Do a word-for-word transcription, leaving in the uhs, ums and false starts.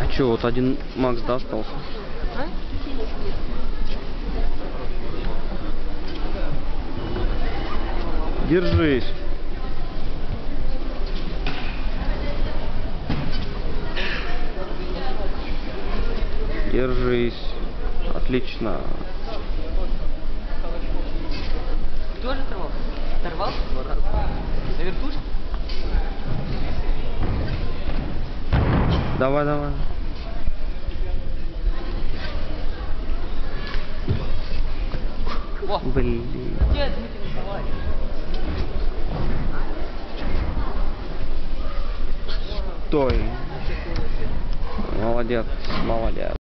Че, вот один Макс, да, остался? А? Держись. Держись. Отлично. Тоже оторвался? Оторвался? На вертушке? Давай, давай. О! Блин. Нет, Дмитрий Николаевич. Стой. Молодец, молодец.